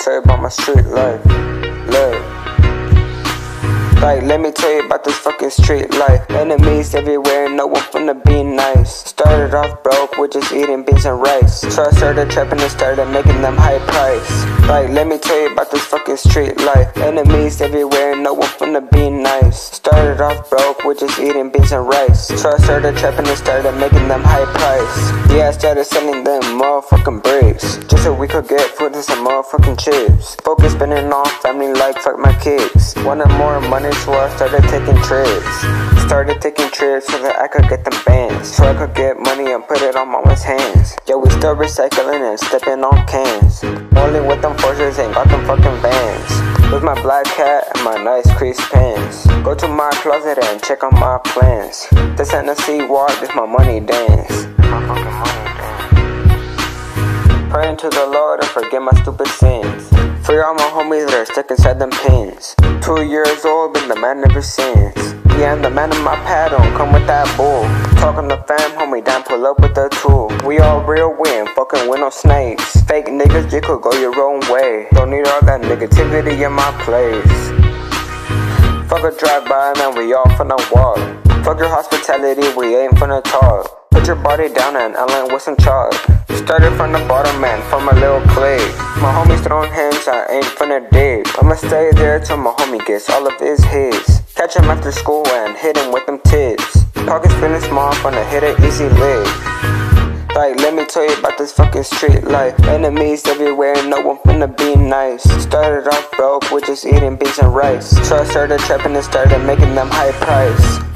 tell you about my street life. Look. Like, let me tell you about this fucking street life. Enemies everywhere, no one finna be nice. Started off broke with just eating beans and rice. So I started trapping and started making them high price. Like, let me tell you about this fucking street life. Enemies everywhere, no one finna be nice. Started off broke with just eating beans and rice. So I started trapping and started making them high price. Yeah, I started selling them motherfucking bricks, just so we could get food and some motherfucking chips. Focus spending on family like fuck my kids. Wanted more money, so I started taking trips. Started taking trips so that I could get them bands, so I could get money and put it on mama's hands. Yeah, we still recycling and stepping on cans. Only with them forces ain't got them fucking vans. With my black cat and my nice creased pants. Go to my closet and check on my plans. This Tennessee walk, this my money dance. My fucking money dance. Praying to the Lord and forget my stupid sins. Free all my homies that are stuck inside them pins. 2 years old, been the man ever since. Yeah, I'm the man in my pad, don't come with that bull. Talking to fam, homie, down, pull up with the tool. We all real, we ain't fucking with no snakes. Fake niggas, you could go your own way. Don't need all that negativity in my place. Fuck a drive-by, man, we all finna walk. Fuck your hospitality, we ain't finna talk. Put your body down and Ellen with some chalk. Started from the bottom, man, from a little clique. My homies throwing hands, I ain't finna dig. I'ma stay there till my homie gets all of his hits. Catch him after school and hit him with them tips. Pockets feeling small, finna hit an easy lick. Like, let me tell you about this fucking street life. Enemies everywhere, no one finna be nice. Started off broke with just eating beans and rice. So I started trapping and started making them high price.